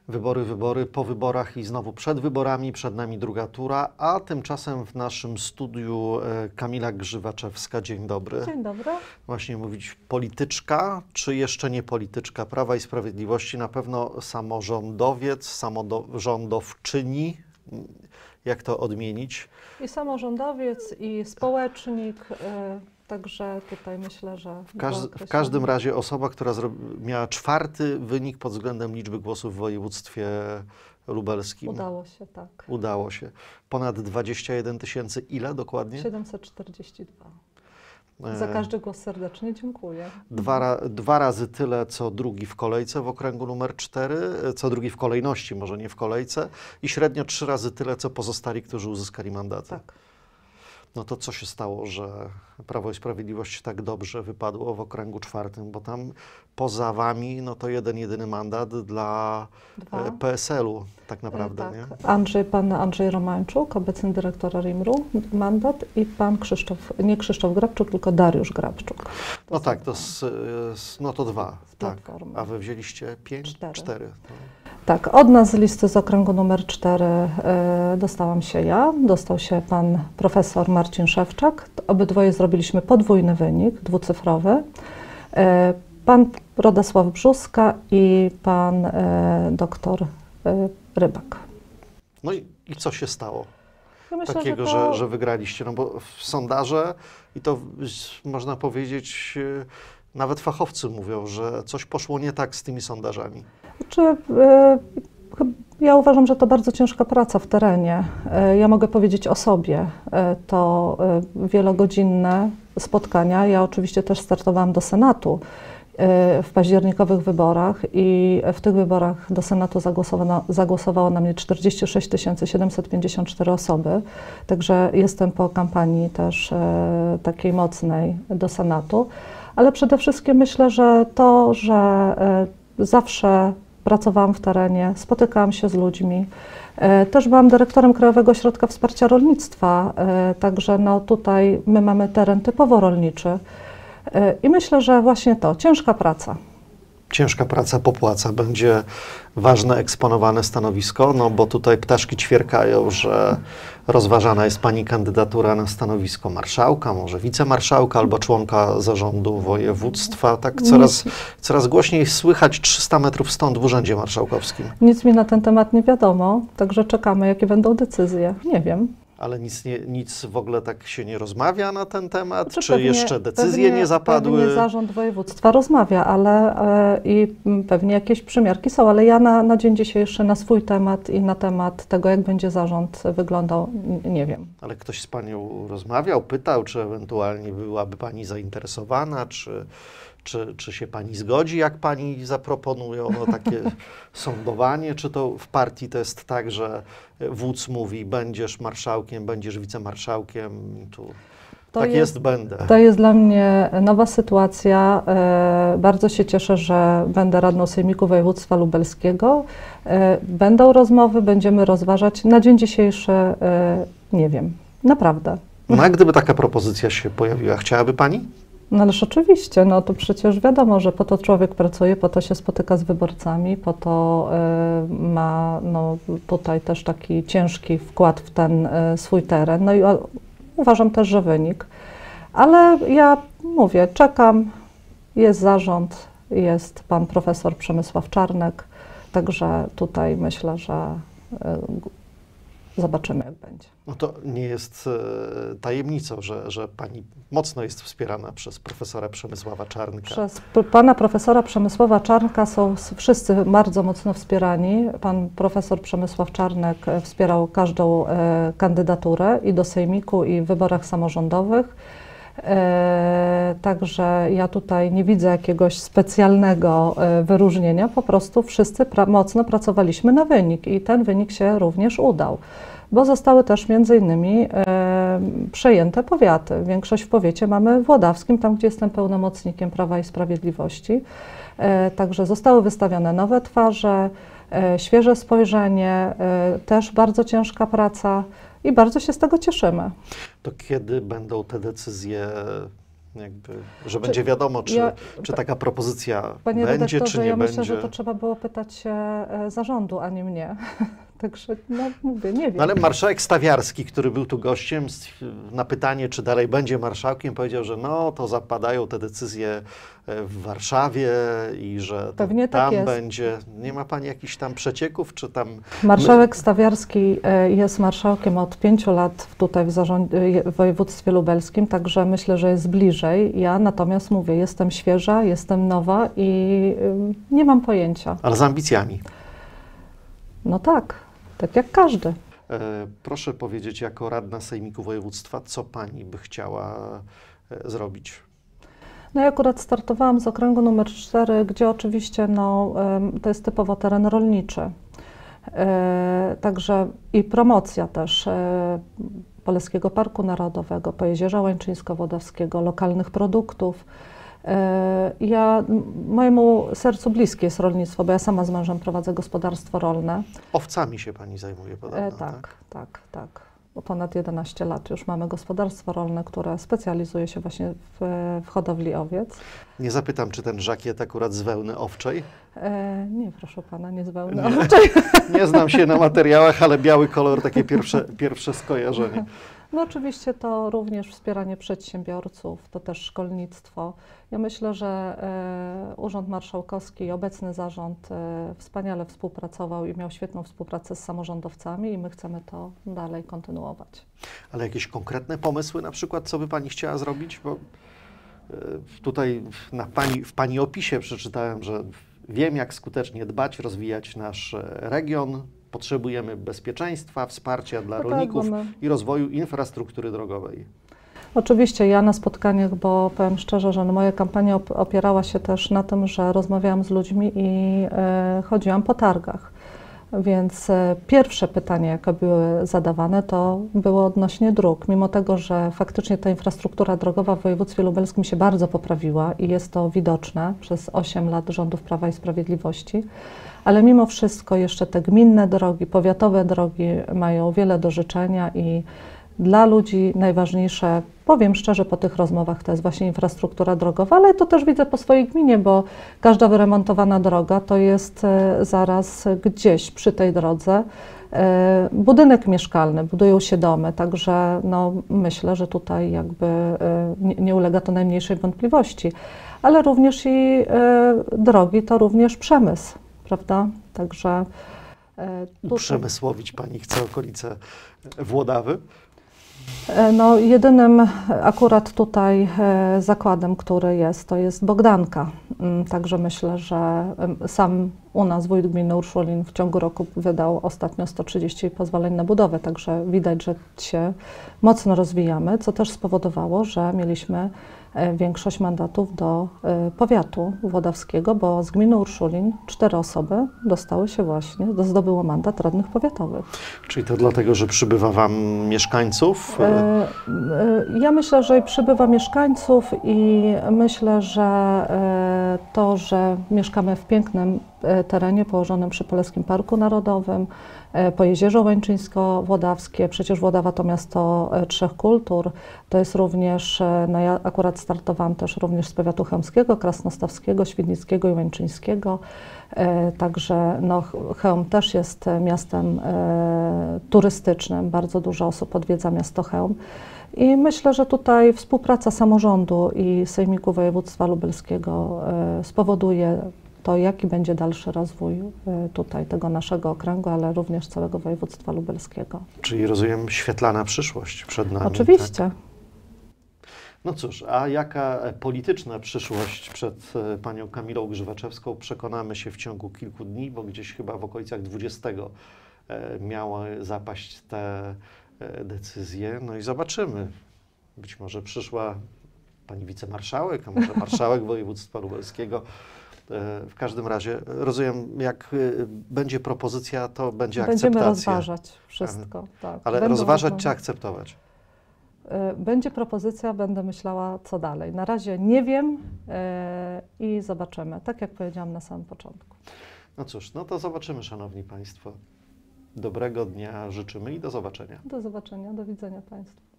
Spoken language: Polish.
Wybory, wybory, po wyborach i znowu przed wyborami, przed nami druga tura, a tymczasem w naszym studiu Kamila Grzywaczewska. Dzień dobry. Dzień dobry. Właśnie mówić polityczka, czy jeszcze nie polityczka Prawa i Sprawiedliwości, na pewno samorządowiec, samorządowczyni, jak to odmienić? I samorządowiec, i społecznik, także tutaj myślę, że... W każdym razie osoba, która miała 4. wynik pod względem liczby głosów w województwie lubelskim. Udało się, tak. Udało się. Ponad 21 000, ile dokładnie? 742. Za każdy głos serdecznie dziękuję. Dwa razy tyle, co drugi w kolejce w okręgu numer 4, co drugi w kolejności, może nie w kolejce, i średnio 3 razy tyle, co pozostali, którzy uzyskali mandaty. Tak. No to co się stało, że Prawo i Sprawiedliwość tak dobrze wypadło w okręgu 4, bo tam poza wami, no to jedyny mandat dla PSL-u tak naprawdę, tak. nie? Pan Andrzej Romańczuk, obecny dyrektor ARiMR-u, mandat, i pan nie Krzysztof Grabczuk, tylko Dariusz Grabczuk. No tak, no to 2, tak. A wy wzięliście 5? 4. No. Tak, od nas z listy z okręgu numer 4 dostałam się ja, dostał się pan profesor Marcin Szewczak. Obydwoje zrobiliśmy podwójny wynik, dwucyfrowy. Pan Radosław Brzuska i pan doktor Rybak. No i co się stało? Ja myślę, takiego, że wygraliście? No bo w sondaże, i to można powiedzieć, nawet fachowcy mówią, że coś poszło nie tak z tymi sondażami. Ja uważam, że to bardzo ciężka praca w terenie. Ja mogę powiedzieć o sobie. To wielogodzinne spotkania. Ja oczywiście też startowałam do Senatu w październikowych wyborach i w tych wyborach do Senatu zagłosowało na mnie 46 754 osoby. Także jestem po kampanii też takiej mocnej do Senatu. Ale przede wszystkim myślę, że to, że zawsze pracowałam w terenie, spotykałam się z ludźmi. Też byłam dyrektorem Krajowego Ośrodka Wsparcia Rolnictwa, także no tutaj my mamy teren typowo rolniczy. I myślę, że właśnie to, ciężka praca. Ciężka praca popłaca. Będzie ważne, eksponowane stanowisko, no bo tutaj ptaszki ćwierkają, że rozważana jest pani kandydatura na stanowisko marszałka, może wicemarszałka albo członka zarządu województwa. Tak coraz głośniej słychać 300 metrów stąd w Urzędzie Marszałkowskim. Nic mi na ten temat nie wiadomo, także czekamy, jakie będą decyzje. Nie wiem. Ale nic w ogóle tak się nie rozmawia na ten temat? Czy jeszcze decyzje nie zapadły? Pewnie zarząd województwa rozmawia, ale i pewnie jakieś przymiarki są, ale ja na dzień dzisiejszy na swój temat i na temat tego, jak będzie zarząd wyglądał, nie wiem. Ale ktoś z panią rozmawiał, pytał, czy ewentualnie byłaby pani zainteresowana, czy się pani zgodzi, jak pani zaproponują, no takie sądowanie, czy to w partii to jest tak, że wódz mówi, będziesz marszałkiem, będziesz wicemarszałkiem, będę. To jest dla mnie nowa sytuacja. Bardzo się cieszę, że będę radną Sejmiku Województwa Lubelskiego. Będą rozmowy, będziemy rozważać. Na dzień dzisiejszy nie wiem, naprawdę. No a gdyby taka propozycja się pojawiła, chciałaby pani? No ależ oczywiście, no to przecież wiadomo, że po to człowiek pracuje, po to się spotyka z wyborcami, po to ma no, tutaj też taki ciężki wkład w ten swój teren. No i uważam też, że wynik. Ale ja mówię, czekam, jest zarząd, jest pan profesor Przemysław Czarnek, także tutaj myślę, że zobaczymy, jak będzie. No to nie jest tajemnicą, że pani mocno jest wspierana przez profesora Przemysława Czarnka. Przez pana profesora Przemysława Czarnka są wszyscy bardzo mocno wspierani. Pan profesor Przemysław Czarnek wspierał każdą kandydaturę i do Sejmiku, i w wyborach samorządowych. Także ja tutaj nie widzę jakiegoś specjalnego wyróżnienia, po prostu wszyscy mocno pracowaliśmy na wynik i ten wynik się również udał, bo zostały też między innymi przejęte powiaty. Większość w powiecie mamy włodawskim, tam gdzie jestem pełnomocnikiem Prawa i Sprawiedliwości. Także zostały wystawione nowe twarze, świeże spojrzenie, też bardzo ciężka praca. I bardzo się z tego cieszymy. To kiedy będą te decyzje Jakby, że będzie wiadomo, czy taka propozycja Panie będzie, redaktorze, czy nie ja będzie. myślę, że to trzeba było pytać się zarządu, a nie mnie. Także, no mówię, nie wiem. No ale marszałek Stawiarski, który był tu gościem, na pytanie, czy dalej będzie marszałkiem, powiedział, że no, to zapadają te decyzje w Warszawie i że Pewnie tam tak jest. będzie. Nie ma pani jakichś tam przecieków, czy tam... Marszałek Stawiarski jest marszałkiem od 5 lat tutaj w województwie lubelskim, także myślę, że jest bliżej. Ja natomiast mówię, jestem świeża, jestem nowa i nie mam pojęcia. Ale z ambicjami. No tak jak każdy. Proszę powiedzieć, jako radna Sejmiku Województwa, co pani by chciała zrobić? No ja akurat startowałam z okręgu numer 4, gdzie oczywiście no, to jest typowo teren rolniczy. Także i promocja też Polskiego Parku Narodowego, Pojezierza Łańczyńsko-Wodawskiego, lokalnych produktów. Mojemu sercu bliskie jest rolnictwo, bo ja sama z mężem prowadzę gospodarstwo rolne. Owcami się pani zajmuje podobno, Tak. Bo ponad 11 lat już mamy gospodarstwo rolne, które specjalizuje się właśnie w hodowli owiec. Nie zapytam, czy ten żakiet akurat z wełny owczej? Nie, proszę pana, nie z wełny owczej. Nie znam się na materiałach, ale biały kolor, takie pierwsze skojarzenie. No oczywiście to również wspieranie przedsiębiorców, to też szkolnictwo. Ja myślę, że Urząd Marszałkowski i obecny zarząd wspaniale współpracował i miał świetną współpracę z samorządowcami i my chcemy to dalej kontynuować. Ale jakieś konkretne pomysły na przykład, co by pani chciała zrobić? Bo tutaj w pani opisie przeczytałem, że wiem, jak skutecznie dbać, rozwijać nasz region. Potrzebujemy bezpieczeństwa, wsparcia dla rolników i rozwoju infrastruktury drogowej. Oczywiście ja na spotkaniach, bo powiem szczerze, że moja kampania opierała się też na tym, że rozmawiałam z ludźmi i chodziłam po targach. Więc pierwsze pytanie, jakie były zadawane, to było odnośnie dróg. Mimo tego, że faktycznie ta infrastruktura drogowa w województwie lubelskim się bardzo poprawiła i jest to widoczne przez 8 lat rządów Prawa i Sprawiedliwości, ale mimo wszystko jeszcze te gminne drogi, powiatowe drogi mają wiele do życzenia i dla ludzi najważniejsze, powiem szczerze po tych rozmowach, to jest właśnie infrastruktura drogowa, ale to też widzę po swojej gminie, bo każda wyremontowana droga to jest zaraz gdzieś przy tej drodze budynek mieszkalny, budują się domy, także no, myślę, że tutaj jakby nie ulega to najmniejszej wątpliwości, ale również i drogi to również przemysł, prawda? Także uprzemysłowić pani chce okolice Włodawy? No, jedynym akurat tutaj zakładem, który jest, to jest Bogdanka. Także myślę, że sam u nas wójt gminy Urszulin w ciągu roku wydał ostatnio 130 pozwoleń na budowę, także widać, że się mocno rozwijamy, co też spowodowało, że mieliśmy większość mandatów do powiatu włodawskiego, bo z gminy Urszulin 4 osoby dostały się właśnie, zdobyło mandat radnych powiatowych. Czyli to dlatego, że przybywa wam mieszkańców? Ja myślę, że przybywa mieszkańców i myślę, że to, że mieszkamy w pięknym terenie położonym przy Polskim Parku Narodowym, Pojezierze Łańczyńsko-Wodawskie, przecież Włodawa to miasto 3 kultur, to jest również, no ja akurat startowałam też również z powiatu chełmskiego, krasnostawskiego, świdnickiego i łańczyńskiego, także no, Chełm też jest miastem turystycznym, bardzo dużo osób odwiedza miasto Chełm. I myślę, że tutaj współpraca samorządu i Sejmiku Województwa Lubelskiego spowoduje to, jaki będzie dalszy rozwój tutaj tego naszego okręgu, ale również całego województwa lubelskiego. Czyli rozumiem, świetlana przyszłość przed nami. Oczywiście. Tak? No cóż, a jaka polityczna przyszłość przed panią Kamilą Grzywaczewską, przekonamy się w ciągu kilku dni, bo gdzieś chyba w okolicach 20 miały zapaść te decyzje. No i zobaczymy. Być może przyszła pani wicemarszałek, a może marszałek województwa lubelskiego. W każdym razie rozumiem, jak będzie propozycja, to będzie akceptacja. Będziemy rozważać wszystko. Tak. Ale rozważać czy akceptować? Będzie propozycja, będę myślała, co dalej. Na razie nie wiem i zobaczymy, tak jak powiedziałam na samym początku. No cóż, no to zobaczymy, szanowni państwo. Dobrego dnia życzymy i do zobaczenia. Do zobaczenia, do widzenia państwu.